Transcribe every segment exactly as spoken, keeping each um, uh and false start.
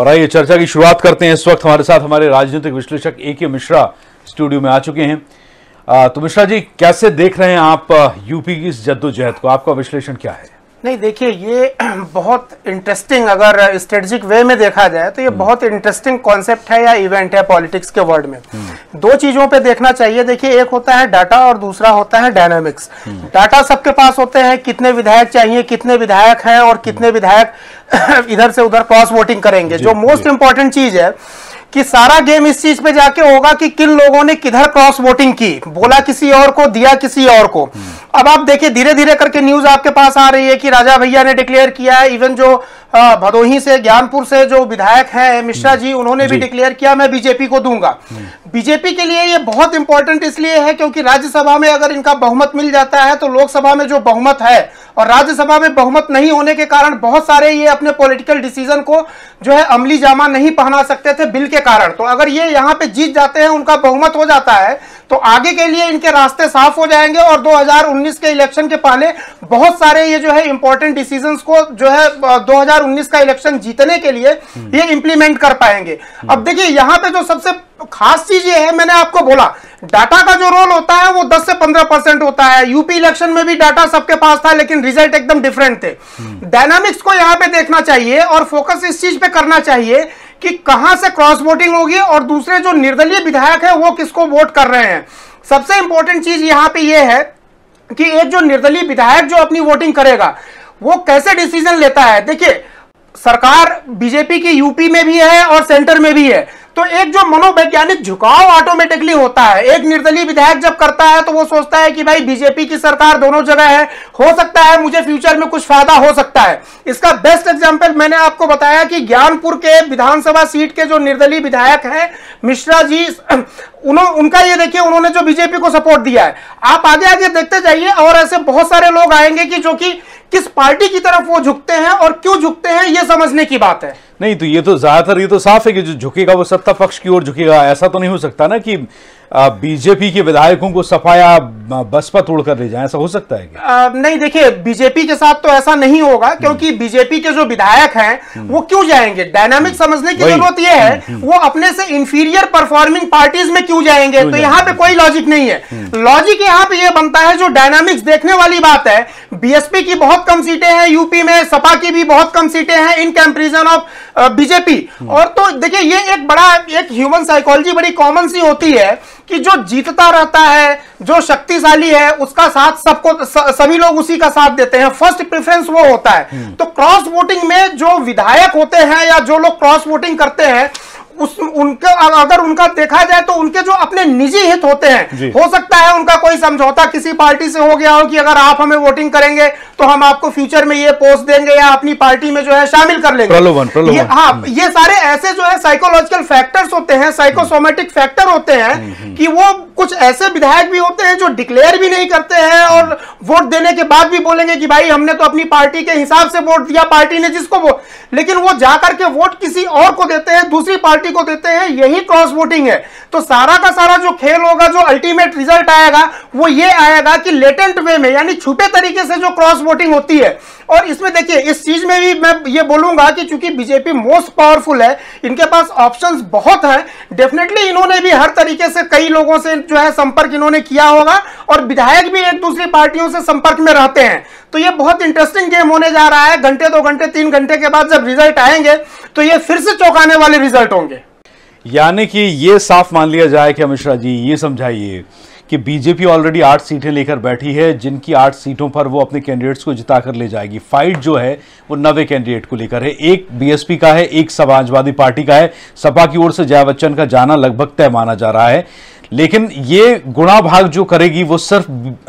और आइए चर्चा की शुरुआत करते हैं। इस वक्त हमारे साथ हमारे राजनीतिक विश्लेषक ए के मिश्रा स्टूडियो में आ चुके हैं। तो मिश्रा जी, कैसे देख रहे हैं आप यूपी की इस जद्दोजहद को? आपका विश्लेषण क्या है? नहीं, देखिए, ये बहुत इंटरेस्टिंग, अगर स्ट्रेटेजिक वे में देखा जाए तो ये बहुत इंटरेस्टिंग कॉन्सेप्ट है या इवेंट है पॉलिटिक्स के वर्ल्ड में। दो चीजों पे देखना चाहिए। देखिए, एक होता है डाटा और दूसरा होता है डायनामिक्स। डाटा सबके पास होते हैं, कितने विधायक चाहिए, कितने विधायक हैं और कितने विधायक इधर से उधर क्रॉस वोटिंग करेंगे। जो मोस्ट इंपॉर्टेंट चीज है कि सारा गेम इस चीज पे जाके होगा कि किन लोगों ने किधर क्रॉस वोटिंग की, बोला किसी और को, दिया किसी और को। अब आप देखिए, धीरे धीरे करके न्यूज आपके पास आ रही है कि राजा भैया ने डिक्लेयर किया है। इवन जो भदोही से, ज्ञानपुर से जो विधायक हैं मिश्रा जी, उन्होंने भी डिक्लेयर किया मैं बीजेपी को दूंगा। बीजेपी के लिए ये बहुत इंपॉर्टेंट इसलिए है क्योंकि राज्यसभा में अगर इनका बहुमत मिल जाता है तो लोकसभा में जो बहुमत है और राज्यसभा में बहुमत नहीं होने के कारण बहुत सारे ये अपने पॉलिटिकल डिसीजन को जो है अमली जामा नहीं पहना सकते थे बिल के कारण। तो अगर ये यहाँ पे जीत जाते हैं, उनका बहुमत हो जाता है, तो आगे के लिए इनके रास्ते साफ हो जाएंगे और दो हज़ार उन्नीस के इलेक्शन के पहले बहुत सारे ये जो है इंपॉर्टेंट डिसीजंस को जो है दो हज़ार उन्नीस का इलेक्शन जीतने के लिए ये इंप्लीमेंट कर पाएंगे। अब देखिए, यहाँ पे जो सबसे खास चीज ये है, मैंने आपको बोला डाटा का जो रोल होता है वो दस से पंद्रह परसेंट होता है। यूपी इलेक्शन में भी डाटा सबके पास था लेकिन रिजल्ट एकदम डिफरेंट थे। डायनामिक्स को यहाँ पे देखना चाहिए और फोकस इस चीज पे करना चाहिए कि कहां से क्रॉस वोटिंग होगी और दूसरे जो निर्दलीय विधायक है वो किसको वोट कर रहे हैं। सबसे इंपॉर्टेंट चीज यहां पे ये है कि एक जो निर्दलीय विधायक जो अपनी वोटिंग करेगा वो कैसे डिसीजन लेता है। देखिए, सरकार बीजेपी की यूपी में भी है और सेंटर में भी है, तो एक जो मनोवैज्ञानिक झुकाव ऑटोमेटिकली होता है। एक निर्दलीय विधायक जब करता है तो वो सोचता है कि भाई बीजेपी की सरकार दोनों जगह है, हो सकता है मुझे फ्यूचर में कुछ फायदा हो सकता है। इसका बेस्ट एग्जांपल मैंने आपको बताया कि ज्ञानपुर के विधानसभा सीट के जो निर्दलीय विधायक हैं मिश्रा जी, उन्हों उनका ये देखिए, उन्होंने जो बीजेपी को सपोर्ट दिया है। आप आगे आगे देखते जाइए और ऐसे बहुत सारे लोग आएंगे कि जो कि किस पार्टी की तरफ वो झुकते हैं और क्यों झुकते हैं ये समझने की बात है। नहीं, तो ये तो ज्यादातर ये तो साफ है कि जो झुकेगा वो सत्ता पक्ष की ओर झुकेगा। ऐसा तो नहीं हो सकता ना कि बीजेपी के विधायकों को सपा या बसपा तोड़ कर ले जाए, ऐसा हो सकता है क्या? आ, नहीं, देखिए, बीजेपी के साथ तो ऐसा नहीं होगा क्योंकि बीजेपी के जो विधायक हैं वो क्यों जाएंगे। डायनामिक समझने की जरूरत ये है वो अपने से इंफीरियर परफॉर्मिंग पार्टीज में क्यों जाएंगे। तो यहाँ पे कोई लॉजिक नहीं है। लॉजिक यहाँ पे ये बनता है, जो डायनामिक्स देखने वाली बात है, बीएसपी की बहुत कम सीटें हैं यूपी में, सपा की भी बहुत कम सीटें हैं इन कंपेरिजन ऑफ बीजेपी। और तो देखिए, ये एक बड़ा एक ह्यूमन साइकोलॉजी बड़ी कॉमन सी होती है कि जो जीतता रहता है, जो शक्तिशाली है, उसका साथ सबको सभी लोग उसी का साथ देते हैं। फर्स्ट प्रेफरेंस वो होता है। तो क्रॉस वोटिंग में जो विधायक होते हैं या जो लोग क्रॉस वोटिंग करते हैं, उस उनका अगर उनका देखा जाए तो उनके जो अपने निजी हित होते हैं, हो सकता है उनका कोई समझौता किसी पार्टी से हो गया हो कि अगर आप हमें वोटिंग करेंगे तो हम आपको फ्यूचर में ये पोस्ट देंगे या अपनी पार्टी में जो है शामिल कर लेंगे। प्रलोभन, प्रलोभन। ये, हाँ, ये सारे ऐसे जो है साइकोलॉजिकल फैक्टर्स होते हैं, साइकोसोमेटिक फैक्टर होते हैं कि वो कुछ ऐसे विधायक भी होते हैं जो डिक्लेयर भी नहीं करते हैं और वोट देने के बाद भी बोलेंगे कि भाई हमने तो अपनी पार्टी के हिसाब से वोट दिया, पार्टी ने जिसको वोट, लेकिन वो जाकर के वोट किसी और को देते हैं, दूसरी पार्टी को देते हैं। यही क्रॉस वोटिंग है। तो सारा का सारा जो खेल होगा, जो अल्टीमेट रिजल्ट आएगा वो ये आएगा कि लेटेंट वे में, यानी छुपे तरीके से जो क्रॉस वोटिंग होती है। और इसमें देखिए, इस चीज में भी मैं ये बोलूंगा कि चूंकि बीजेपी मोस्ट पावरफुल है, इनके पास ऑप्शंस बहुत हैं, डेफिनेटली इन्होंने भी हर तरीके से कई लोगों से जो है संपर्क इन्होंने किया होगा और विधायक भी एक दूसरी पार्टियों से संपर्क में रहते हैं। तो ये बहुत इंटरेस्टिंग गेम होने जा रहा है। घंटे, दो घंटे, तीन घंटे के बाद जब रिजल्ट आएंगे तो ये फिर से चौंकाने वाले रिजल्ट होंगे। यानी कि ये साफ मान लिया जाए कि मिश्रा जी ये समझाइए कि बीजेपी ऑलरेडी आठ सीटें लेकर बैठी है, जिनकी आठ सीटों पर वो अपने कैंडिडेट्स को जिताकर ले जाएगी। फाइट जो है वो नवे कैंडिडेट को लेकर है। एक बीएसपी का है, एक समाजवादी पार्टी का है। सपा की ओर से जया बच्चन का जाना लगभग तय माना जा रहा है, लेकिन ये गुणा भाग जो करेगी वो सिर्फ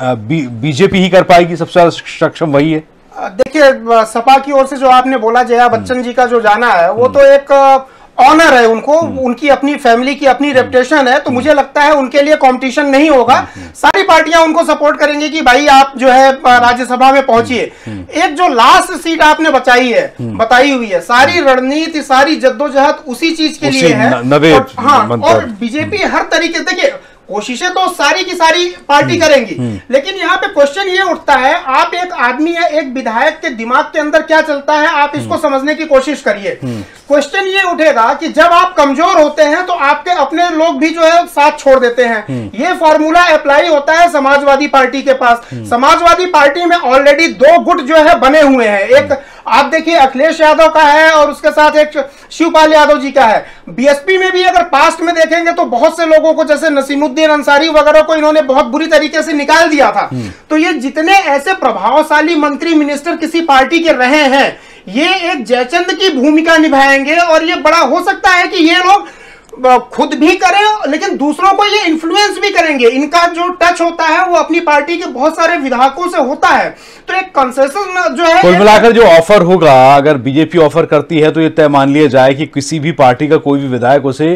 बीजेपी ही कर पाएगी। सबसे ज्यादा सक्षम वही है। देखिए, सपा की ओर से जो आपने बोला जया बच्चन जी का जो जाना है वो तो एक ऑनर है उनको, उनकी अपनी फैमिली की अपनी रेपुटेशन है। तो मुझे लगता है उनके लिए कंपटीशन नहीं होगा। सारी पार्टियां उनको सपोर्ट करेंगी कि भाई आप जो है राज्यसभा में पहुंचिए। एक जो लास्ट सीट आपने बचाई है, बताई हुई है, सारी रणनीति, सारी जद्दोजहद उसी चीज के लिए है। और, हाँ, और बीजेपी हर तरीके से, देखिए, कोशिशें तो सारी की सारी पार्टी करेंगी, लेकिन यहाँ पे क्वेश्चन ये उठता है, आप एक आदमी या एक विधायक के दिमाग के अंदर क्या चलता है आप इसको समझने की कोशिश करिए। क्वेश्चन ये उठेगा कि जब आप कमजोर होते हैं तो आपके अपने लोग भी जो है साथ छोड़ देते हैं। ये फॉर्मूला अप्लाई होता है समाजवादी पार्टी के पास। समाजवादी पार्टी में ऑलरेडी दो गुट जो है बने हुए हैं, एक आप देखिए अखिलेश यादव का है और उसके साथ एक शिवपाल यादव जी का है। बीएसपी में भी अगर पास्ट में देखेंगे तो बहुत से लोगों को, जैसे नसीमुद्दीन अंसारी वगैरह को इन्होंने बहुत बुरी तरीके से निकाल दिया था। तो ये जितने ऐसे प्रभावशाली मंत्री मिनिस्टर किसी पार्टी के रहे हैं, ये एक जयचंद की भूमिका निभाएंगे और ये बड़ा हो सकता है कि ये लोग खुद भी करें लेकिन दूसरों को ये इन्फ्लुएंस भी करेंगे। इनका जो टच होता है वो अपनी पार्टी के बहुत सारे विधायकों से होता है। तो एक कंसेशन जो है, कुल मिलाकर जो ऑफर होगा, अगर बीजेपी ऑफर करती है तो ये तय मान लिया जाए कि किसी भी पार्टी का कोई भी विधायक उसे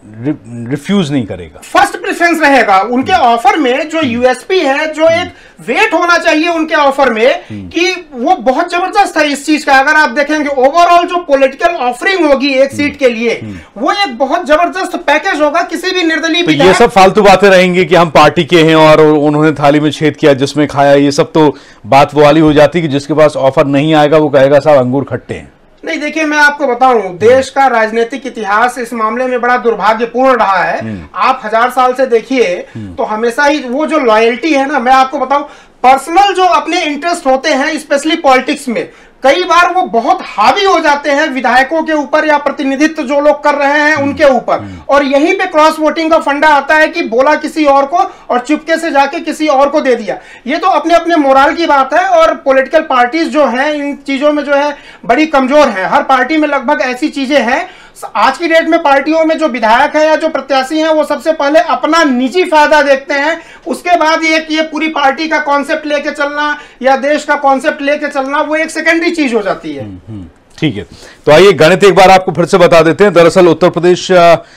रिफ्यूज नहीं करेगा, फर्स्ट प्रेफरेंस रहेगा उनके ऑफर में। जो यूएसपी है, जो एक वेट होना चाहिए उनके ऑफर में कि वो बहुत जबरदस्त है इस चीज का। अगर आप देखेंगे ओवरऑल जो पॉलिटिकल ऑफरिंग होगी एक सीट के लिए, वो एक बहुत जबरदस्त पैकेज होगा किसी भी निर्दलीय। तो ये सब फालतू बातें रहेंगी कि हम पार्टी के हैं और उन्होंने थाली में छेद किया जिसमें खाया, ये सब तो बात वो वाली हो जाती कि जिसके पास ऑफर नहीं आएगा वो कहेगा साहब अंगूर खट्टे हैं। नहीं, देखिए मैं आपको बताऊं, देश का राजनीतिक इतिहास इस मामले में बड़ा दुर्भाग्यपूर्ण रहा है। आप हजार साल से देखिए तो हमेशा ही वो जो लॉयल्टी है ना, मैं आपको बताऊं, पर्सनल जो अपने इंटरेस्ट होते हैं स्पेशली पॉलिटिक्स में, कई बार वो बहुत हावी हो जाते हैं विधायकों के ऊपर या प्रतिनिधित्व जो लोग कर रहे हैं उनके ऊपर। और यहीं पे क्रॉस वोटिंग का फंडा आता है कि बोला किसी और को और चुपके से जाके किसी और को दे दिया। ये तो अपने अपने मोरल की बात है और पॉलिटिकल पार्टीज जो हैं इन चीजों में जो है बड़ी कमजोर है। हर पार्टी में लगभग ऐसी चीजें हैं। आज की डेट में पार्टियों में जो विधायक है या जो प्रत्याशी हैं वो सबसे पहले अपना निजी फायदा देखते हैं, उसके बाद ये ये पूरी पार्टी का कॉन्सेप्ट लेके चलना या देश का कॉन्सेप्ट लेके चलना वो एक सेकेंडरी चीज हो जाती है। ठीक है, तो आइए गणित एक बार आपको फिर से बता देते हैं। दरअसल उत्तर प्रदेश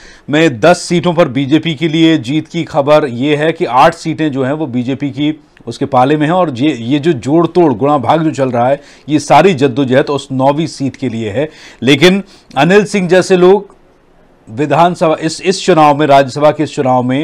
में दस सीटों पर बीजेपी के लिए जीत की खबर यह है कि आठ सीटें जो हैं वो बीजेपी की उसके पाले में है और ये ये जो जोड़ तोड़ गुणा भाग जो चल रहा है ये सारी जद्दोजहद उस नौवीं सीट के लिए है। लेकिन अनिल सिंह जैसे लोग विधानसभा इस इस चुनाव में, राज्यसभा के इस चुनाव में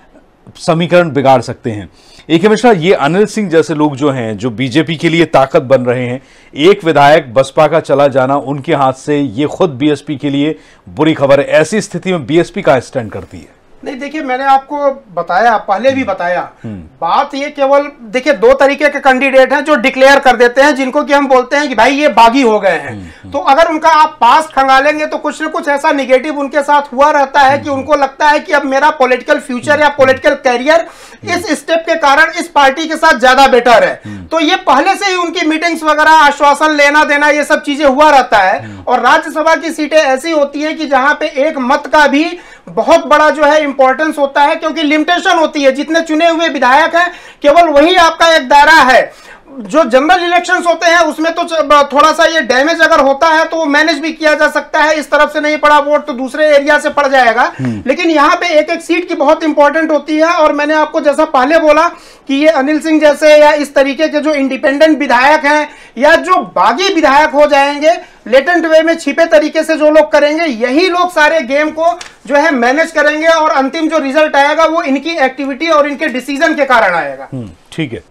समीकरण बिगाड़ सकते हैं। एक मिश्रा, ये अनिल सिंह जैसे लोग जो हैं, जो बीजेपी के लिए ताकत बन रहे हैं, एक विधायक बसपा का चला जाना उनके हाथ से ये खुद बीएसपी के लिए बुरी खबर है। ऐसी स्थिति में बीएसपी का स्टैंड करती है? नहीं, देखिए मैंने आपको बताया, पहले भी बताया, बात ये केवल देखिए दो तरीके के कैंडिडेट हैं जो डिक्लेयर कर देते हैं, जिनको कि हम बोलते हैं कि भाई ये बागी हो गए हैं। तो अगर उनका आप पास खंगालेंगे तो कुछ न कुछ ऐसा निगेटिव उनके साथ हुआ रहता है कि उनको लगता है कि अब मेरा पॉलिटिकल फ्यूचर या पॉलिटिकल कैरियर इस स्टेप के कारण इस पार्टी के साथ ज्यादा बेटर है। तो ये पहले से ही उनकी मीटिंग्स वगैरह, आश्वासन लेना देना, ये सब चीजें हुआ रहता है। और राज्यसभा की सीटें ऐसी होती है कि जहां पे एक मत का भी बहुत बड़ा जो है इंपॉर्टेंस होता है, क्योंकि लिमिटेशन होती है। जितने चुने हुए विधायक हैं केवल वही आपका एक दायरा है। जो जनरल इलेक्शंस होते हैं उसमें तो थोड़ा सा ये डैमेज अगर होता है तो वो मैनेज भी किया जा सकता है। इस तरफ से नहीं पड़ा वोट तो दूसरे एरिया से पड़ जाएगा। लेकिन यहाँ पे एक एक सीट की बहुत इंपॉर्टेंट होती है। और मैंने आपको जैसा पहले बोला कि ये अनिल सिंह जैसे या इस तरीके के जो इंडिपेंडेंट विधायक हैं या जो बागी विधायक हो जाएंगे, लेटेंट वे में छिपे तरीके से जो लोग करेंगे, यही लोग सारे गेम को जो है मैनेज करेंगे और अंतिम जो रिजल्ट आएगा वो इनकी एक्टिविटी और इनके डिसीजन के कारण आएगा। ठीक है,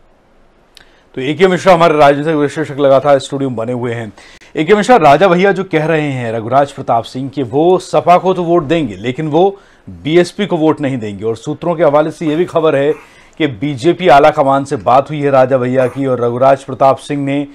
तो ए के मिश्रा हमारे राजनीतिक विश्लेषक लगातार स्टूडियो में बने हुए हैं। ए के मिश्रा, राजा भैया जो कह रहे हैं रघुराज प्रताप सिंह कि वो सपा को तो वोट देंगे लेकिन वो बीएसपी को वोट नहीं देंगे, और सूत्रों के हवाले से यह भी खबर है कि बीजेपी आला कमान से बात हुई है राजा भैया की और रघुराज प्रताप सिंह ने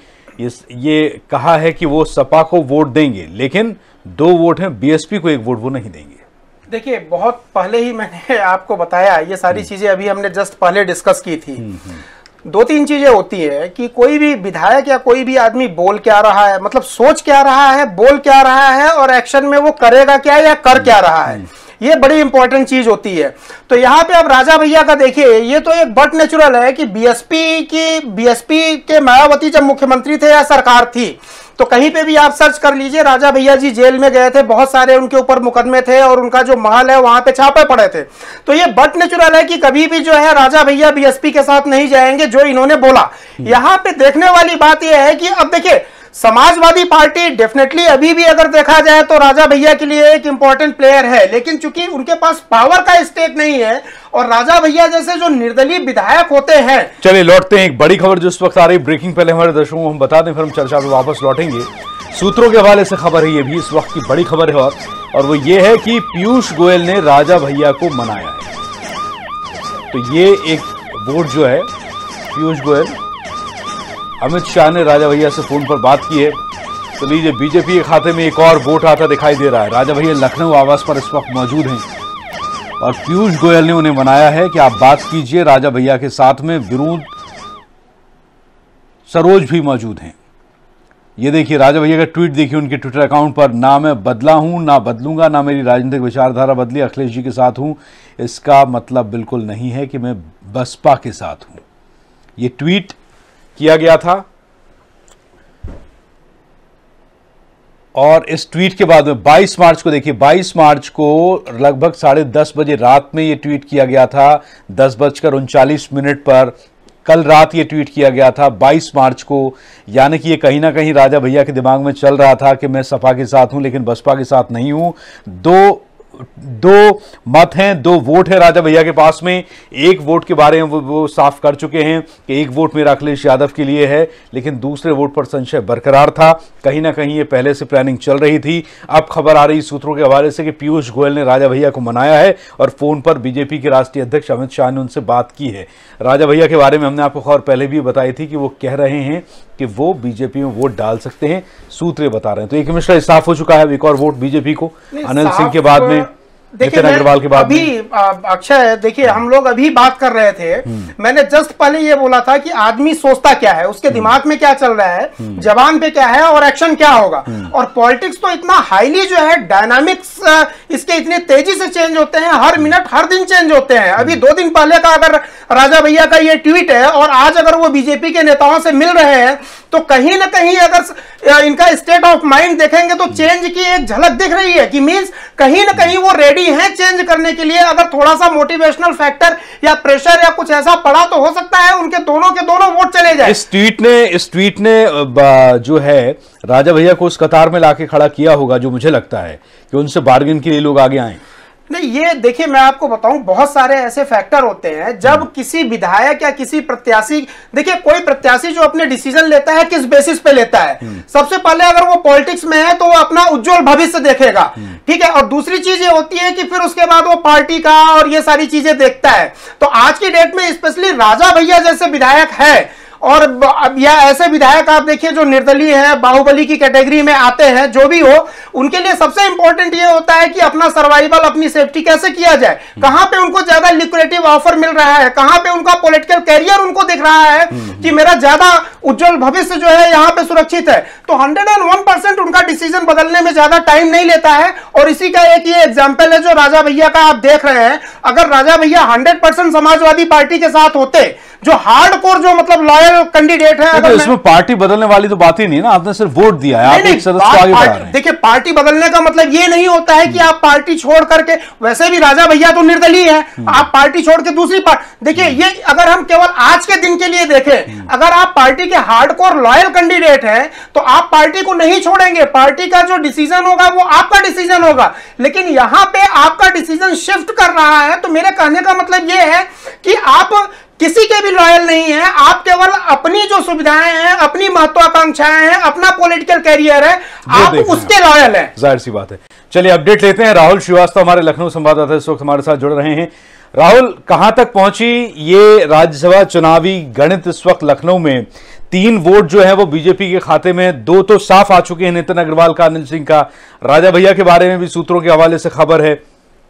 ये कहा है कि वो सपा को वोट देंगे लेकिन दो वोट हैं बीएसपी को, एक वोट वो नहीं देंगे। देखिए बहुत पहले ही मैंने आपको बताया, ये सारी चीजें अभी हमने जस्ट पहले डिस्कस की थी। दो तीन चीजें होती है कि कोई भी विधायक या कोई भी आदमी बोल क्या रहा है, मतलब सोच क्या रहा है, बोल क्या रहा है और एक्शन में वो करेगा क्या या कर क्या रहा है, ये बड़ी इंपॉर्टेंट चीज होती है। तो यहाँ पे अब राजा भैया का देखिए, ये तो एक बट नेचुरल है कि बीएसपी की बीएसपी के मायावती जब मुख्यमंत्री थे या सरकार थी तो कहीं पे भी आप सर्च कर लीजिए, राजा भैया जी जेल में गए थे, बहुत सारे उनके ऊपर मुकदमे थे और उनका जो महल है वहां पे छापे पड़े थे। तो ये बट नेचुरल है कि कभी भी जो है राजा भैया बीएसपी के साथ नहीं जाएंगे, जो इन्होंने बोला। यहाँ पे देखने वाली बात यह है कि अब देखिए समाजवादी पार्टी डेफिनेटली अभी भी अगर देखा जाए तो राजा भैया के लिए एक इंपॉर्टेंट प्लेयर है, लेकिन चूंकि उनके पास पावर का स्टेक नहीं है और राजा भैया जैसे जो निर्दलीय विधायक होते हैं। चलिए लौटते हैं, एक बड़ी खबर जो इस वक्त आ रही ब्रेकिंग, पहले हमारे दर्शकों को हम बता दें फिर हम चर्चा में वापस लौटेंगे। सूत्रों के हवाले से खबर है, ये भी इस वक्त की बड़ी खबर है और, और वो ये है कि पीयूष गोयल ने राजा भैया को मनाया है। तो ये एक वोट जो है पीयूष गोयल, अमित शाह ने राजा भैया से फोन पर बात की है। तो लीजिए, बीजेपी के खाते में एक और वोट आता दिखाई दे रहा है। राजा भैया लखनऊ आवास पर इस वक्त मौजूद हैं और पीयूष गोयल ने उन्हें मनाया है कि आप बात कीजिए राजा भैया के साथ में। विरोध सरोज भी मौजूद हैं। ये देखिए राजा भैया का ट्वीट देखिए उनके ट्विटर अकाउंट पर, ना मैं बदला हूं ना बदलूंगा, ना मेरी राजनीतिक विचारधारा बदली, अखिलेश जी के साथ हूं। इसका मतलब बिल्कुल नहीं है कि मैं बसपा के साथ हूं। ये ट्वीट किया गया था और इस ट्वीट के बाद में बाईस मार्च को देखिए, बाईस मार्च को लगभग साढ़े दस बजे रात में ये ट्वीट किया गया था, दस बजकर उनचालीस मिनट पर कल रात ये ट्वीट किया गया था बाईस मार्च को। यानी कि ये कहीं ना कहीं राजा भैया के दिमाग में चल रहा था कि मैं सपा के साथ हूं लेकिन बसपा के साथ नहीं हूं। दो दो मत हैं, दो वोट है राजा भैया के पास में। एक वोट के बारे में वो, वो साफ कर चुके हैं कि एक वोट मेरा अखिलेश यादव के लिए है, लेकिन दूसरे वोट पर संशय बरकरार था। कहीं ना कहीं ये पहले से प्लानिंग चल रही थी। अब खबर आ रही सूत्रों के हवाले से कि पीयूष गोयल ने राजा भैया को मनाया है और फोन पर बीजेपी के राष्ट्रीय अध्यक्ष अमित शाह ने उनसे बात की है। राजा भैया के बारे में हमने आपको खबर पहले भी बताई थी कि वो कह रहे हैं कि वो बीजेपी में वोट डाल सकते हैं, सूत्र बता रहे हैं। तो एक मिश्रा साफ हो चुका है, एक और वोट बीजेपी को अनिल सिंह के बाद में, देखिए अग्रवाल के बाद अभी अक्षय, देखिए हम लोग अभी बात कर रहे थे, मैंने जस्ट पहले ये बोला था कि आदमी सोचता क्या है, उसके दिमाग में क्या चल रहा है, जबान पे क्या है और एक्शन क्या होगा। और पॉलिटिक्स तो इतना हाईली जो है डायनामिक्स इसके इतने तेजी से चेंज होते हैं, हर मिनट हर दिन चेंज होते हैं। अभी दो दिन पहले का अगर राजा भैया का ये ट्वीट है और आज अगर वो बीजेपी के नेताओं से मिल रहे हैं तो कहीं ना कहीं अगर इनका स्टेट ऑफ माइंड देखेंगे तो चेंज की एक झलक दिख रही है कि मींस कहीं ना कहीं वो रेडी हैं चेंज करने के लिए। अगर थोड़ा सा मोटिवेशनल फैक्टर या प्रेशर या कुछ ऐसा पड़ा तो हो सकता है उनके दोनों के दोनों वोट चले जाए। इस ट्वीट ने इस ट्वीट ने जो है राजा भैया को उस कतार में लाके खड़ा किया होगा, जो मुझे लगता है कि उनसे बार्गेन के लिए लोग आगे आए। नहीं, ये देखिए मैं आपको बताऊं, बहुत सारे ऐसे फैक्टर होते हैं जब किसी विधायक या किसी प्रत्याशी, देखिए कोई प्रत्याशी जो अपने डिसीजन लेता है किस बेसिस पे लेता है। सबसे पहले अगर वो पॉलिटिक्स में है तो वो अपना उज्जवल भविष्य देखेगा, ठीक है। और दूसरी चीज ये होती है कि फिर उसके बाद वो पार्टी का और ये सारी चीजें देखता है। तो आज की डेट में स्पेशली राजा भैया जैसे विधायक है और अब या ऐसे विधायक आप देखिए जो निर्दलीय है, बाहुबली की कैटेगरी में आते हैं, जो भी हो, उनके लिए सबसे इंपॉर्टेंट ये होता है कि अपना सर्वाइवल, अपनी सेफ्टी कैसे किया जाए, कहां पे उनको ज्यादा लिक्विडेटिव ऑफर मिल रहा है, कहां पे उनका पॉलिटिकल कैरियर उनको दिख रहा है कि मेरा ज्यादा उज्जवल भविष्य जो है यहां पे सुरक्षित है। तो हंड्रेड एंड वन परसेंट उनका डिसीजन बदलने में ज्यादा टाइम नहीं लेता है। और इसी का एक ये एग्जाम्पल है जो राजा भैया का आप देख रहे हैं। अगर राजा भैया हंड्रेड परसेंट समाजवादी पार्टी के साथ होते, जो हार्डकोर जो मतलब लॉयल कैंडिडेट है, अगर इसमें पार्टी बदलने वाली तो बात ही नहीं ना, आपने सिर्फ वोट दिया है, आप एक सदस्य को आगे बढ़ा रहे हैं। देखिए पार्टी बदलने का मतलब ये नहीं होता है कि आप पार्टी छोड़ करके, वैसे भी राजा भैया तो निर्दलीय है, आप पार्टी छोड़ के दूसरी पार्टी, देखिए ये अगर हम केवल आज के दिन के लिए देखें, अगर आप पार्टी के हार्डकोर लॉयल कैंडिडेट हैं तो आप पार्टी को नहीं छोड़ेंगे, पार्टी का जो डिसीजन होगा वो आपका डिसीजन होगा। लेकिन यहां पे आपका डिसीजन शिफ्ट कर रहा है, तो मेरे कहने का मतलब ये है कि आप किसी के भी लॉयल नहीं है, आप केवल अपनी जो सुविधाएं हैं, अपनी महत्वाकांक्षाएं हैं, अपना पॉलिटिकल कैरियर है, आप उसके लॉयल हैं। जाहिर सी बात है। चलिए अपडेट लेते हैं, राहुल श्रीवास्तव हमारे लखनऊ संवाददाता इस वक्त हमारे साथ जुड़ रहे हैं। राहुल, कहां तक पहुंची ये राज्यसभा चुनावी गणित इस वक्त लखनऊ में? तीन वोट जो है वो बीजेपी के खाते में, दो तो साफ आ चुके हैं, नितिन अग्रवाल का, अनिल सिंह का। राजा भैया के बारे में भी सूत्रों के हवाले से खबर है।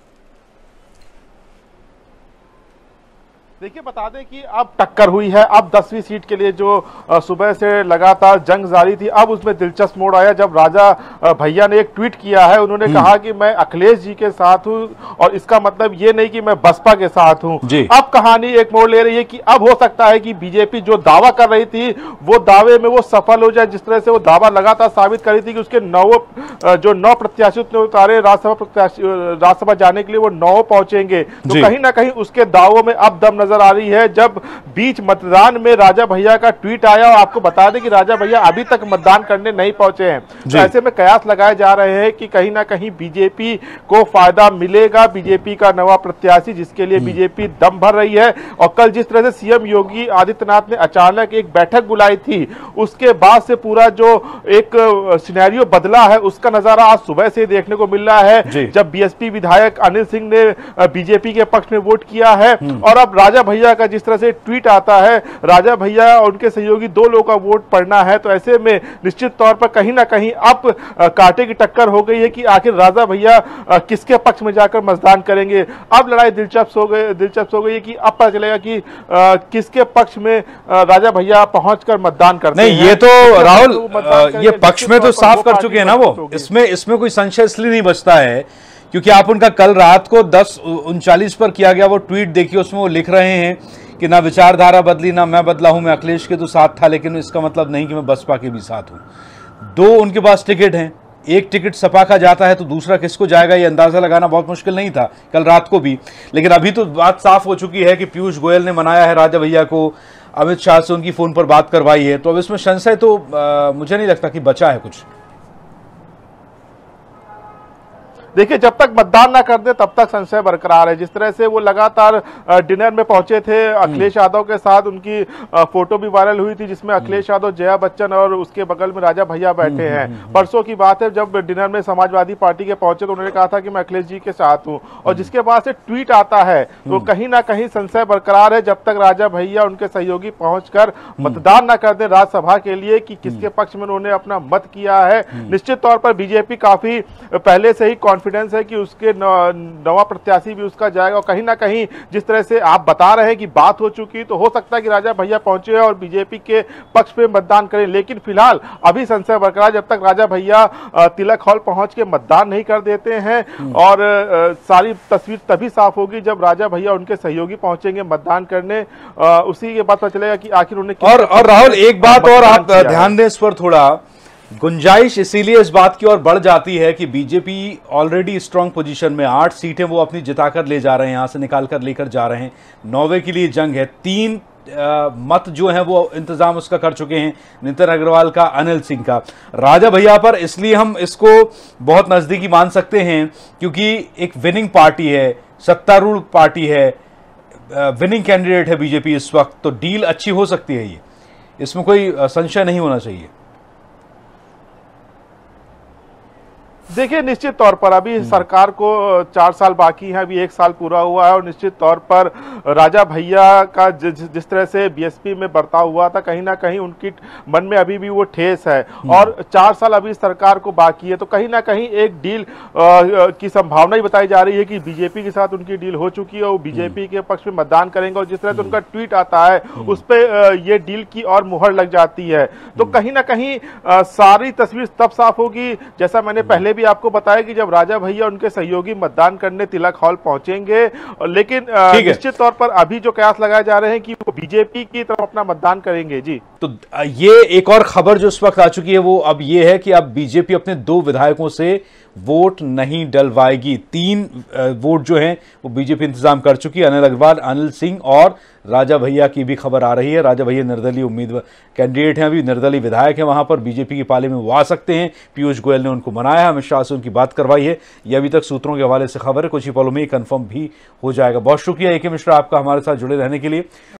देखिए बता दें कि अब टक्कर हुई है। अब दसवीं सीट के लिए जो सुबह से लगातार जंग जारी थी, अब उसमें दिलचस्प मोड़ आया जब राजा भैया ने एक ट्वीट किया है। उन्होंने कहा कि मैं अखिलेश जी के साथ हूं और इसका मतलब ये नहीं कि मैं बसपा के साथ हूं। अब कहानी एक मोड़ ले रही है कि अब हो सकता है कि बीजेपी जो दावा कर रही थी वो दावे में वो सफल हो जाए। जिस तरह से वो दावा लगातार साबित कर रही थी कि उसके नौ जो नौ प्रत्याशी उतारे राज्यसभा प्रत्याशी राज्यसभा जाने के लिए वो नौ पहुंचेंगे, तो कहीं ना कहीं उसके दावों में अब दम नजर आ रही है जब बीच मतदान में राजा भैया का ट्वीट आया और आपको बता दें कि राजा भैया अभी तक मतदान करने नहीं पहुंचे हैं। तो ऐसे में कयास लगाए जा रहे हैं कि कहीं ना कहीं बीजेपी को फायदा मिलेगा, बीजेपी का नवा प्रत्याशी जिसके लिए बीजेपी दम भर रही है। और कल जिस तरह से सीएम योगी आदित्यनाथ ने अचानक एक बैठक बुलाई थी, उसके बाद से पूरा जो एक सिनेरियो बदला है उसका नजारा आज सुबह से देखने को मिल रहा है, जब बीएसपी विधायक अनिल सिंह ने बीजेपी के पक्ष में वोट किया है। और अब राजा भैया का जिस तरह से ट्वीट आता है, राजा भैया और उनके सहयोगी दो लोगों का वोट पड़ना है, तो ऐसे में निश्चित तौर पर कहीं ना कहीं अब कांटे की टक्कर हो गई है कि आखिर राजा भैया किसके पक्ष में जाकर मतदान करेंगे। अब लड़ाई दिलचस्प हो गई दिलचस्प हो गई है कि अब पता चलेगा कि आ, किसके पक्ष में आ, राजा भैया पहुंचकर मतदान करते नहीं हैं। ये तो राहुल तो ये पक्ष में तो साफ कर चुके हैं ना वो, इसमें इसमें कोई संशय इसलिए नहीं बचता है क्योंकि आप उनका कल रात को दस उनचालीस पर किया गया वो ट्वीट देखिए, उसमें वो लिख रहे हैं कि ना विचारधारा बदली ना मैं बदला हूं, मैं अखिलेश के तो साथ था लेकिन इसका मतलब नहीं कि मैं बसपा के भी साथ हूं। दो उनके पास टिकट हैं, एक टिकट सपा का जाता है तो दूसरा किसको जाएगा ये अंदाजा लगाना बहुत मुश्किल नहीं था कल रात को भी। लेकिन अभी तो बात साफ हो चुकी है कि पीयूष गोयल ने मनाया है राजा भैया को, अमित शाह से उनकी फोन पर बात करवाई है, तो अब इसमें संशय तो आ, मुझे नहीं लगता कि बचा है कुछ। देखिए जब तक मतदान ना कर दे तब तक संशय बरकरार है। जिस तरह से वो लगातार डिनर में पहुंचे थे अखिलेश यादव के साथ, उनकी फोटो भी वायरल हुई थी जिसमें अखिलेश यादव, जया बच्चन और उसके बगल में राजा भैया बैठे हैं। परसों की बात है जब डिनर में समाजवादी पार्टी के पहुंचे तो उन्होंने कहा था कि मैं अखिलेश जी के साथ हूं, और जिसके बाद से ट्वीट आता है तो कहीं ना कहीं संशय बरकरार है जब तक राजा भैया उनके सहयोगी पहुंचकर मतदान ना कर दे राज्यसभा के लिए कि किसके पक्ष में उन्होंने अपना मत किया है। निश्चित तौर पर बीजेपी काफी पहले से ही कॉन्फिडेंस है कि उसके नवा प्रत्याशी भी उसका जाएगा। और कहीं ना कहीं जिस तरह से आप बता रहे हैं कि बात हो चुकी, तो हो सकता है कि राजा भैया पहुंचे और बीजेपी के पक्ष पे मतदान करें, लेकिन फिलहाल अभी संशय बरकरार जब तक राजा भैया तिलक हॉल पहुंच के मतदान नहीं कर देते हैं। और सारी तस्वीर तभी साफ होगी जब राजा भैया उनके सहयोगी पहुंचेंगे मतदान करने, उसी के बाद पता चलेगा कि आखिर उन्हें। और, और राहुल एक बात और आप ध्यान दें इस पर, थोड़ा गुंजाइश इसीलिए इस बात की ओर बढ़ जाती है कि बीजेपी ऑलरेडी स्ट्रांग पोजीशन में, आठ सीटें वो अपनी जिताकर ले जा रहे हैं, यहां से निकाल कर लेकर जा रहे हैं, नौवे के लिए जंग है, तीन आ, मत जो है वो इंतजाम उसका कर चुके हैं, नितिन अग्रवाल का, अनिल सिंह का। राजा भैया पर इसलिए हम इसको बहुत नजदीकी मान सकते हैं क्योंकि एक विनिंग पार्टी है, सत्तारूढ़ पार्टी है, विनिंग कैंडिडेट है बीजेपी इस वक्त, तो डील अच्छी हो सकती है, ये इसमें कोई संशय नहीं होना चाहिए। देखिए निश्चित तौर पर अभी सरकार को चार साल बाकी है, अभी एक साल पूरा हुआ है, और निश्चित तौर पर राजा भैया का जि, जिस तरह से बीएसपी में बर्ताव हुआ था, कहीं ना कहीं उनकी मन में अभी भी वो ठेस है। और चार साल अभी सरकार को बाकी है, तो कहीं ना कहीं एक डील आ, की संभावना ही बताई जा रही है कि बीजेपी के साथ उनकी डील हो चुकी है, वो बीजेपी के पक्ष में मतदान करेंगे। और जिस तरह से उनका ट्वीट आता है उस पर ये डील की और मुहर लग जाती है, तो कहीं ना कहीं आ, सारी तस्वीर तब साफ होगी, जैसा मैंने पहले आपको बताया कि जब राजा भैया उनके सहयोगी मतदान करने तिलक हॉल पहुंचेंगे। लेकिन निश्चित तौर पर अभी जो कयास लगाए जा रहे हैं कि वो बीजेपी की तरफ अपना मतदान करेंगे। जी, तो ये एक और खबर जो इस वक्त आ चुकी है वो अब ये है कि अब बीजेपी अपने दो विधायकों से वोट नहीं डलवाएगी। तीन वोट जो हैं वो बीजेपी इंतजाम कर चुकी है, अनिल अग्रवाल, अनिल सिंह और राजा भैया की भी खबर आ रही है। राजा भैया निर्दलीय उम्मीदवार कैंडिडेट हैं, अभी निर्दलीय विधायक हैं, वहां पर बीजेपी के पाले में वो आ सकते हैं। पीयूष गोयल ने उनको मनाया, अमित शाह से उनकी बात करवाई है। ये अभी तक सूत्रों के हवाले से खबर है, कुछ ही पलों में कंफर्म भी हो जाएगा। बहुत शुक्रिया ए के मिश्रा आपका हमारे साथ जुड़े रहने के लिए।